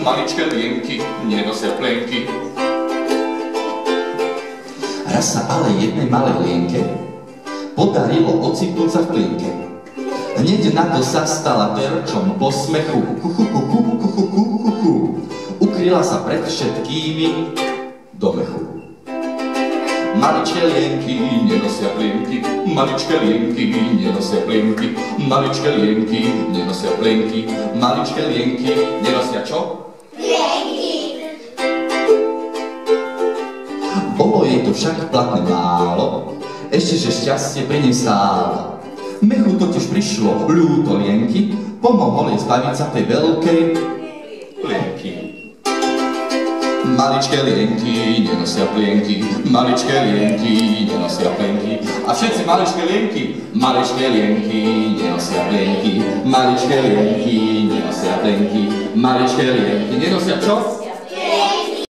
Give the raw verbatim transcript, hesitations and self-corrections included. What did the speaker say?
maličké lienky nenosia plenky. Raz sa ale jednej malej lienke podarilo ocitnúť sa v plienke. Hneď na to sa stala terčom posmechu. Kuchu, kuchu, kuchu, kuchu, kuchu. Ukryla sa pred všetkými do mechu. Maličké lienky nenosia plienky, maličké lienky nenosia plienky, maličké lienky nenosia plenky, maličké lienky nenosia čo? Plienky. Bolo jej to však platné málo, ešte že šťastie pri nej stálo. Mechu totiž prišlo ľúto lienky, pomohol jej zbaviť sa tej veľkej plienky. Maličké lienky nenosia plienky, maličké lienky nenosia plenky. A všetci maličké lienky, maličké lienky nenosia plienky, maličké lienky nenosia plenky, maličké lienky nenosia čo?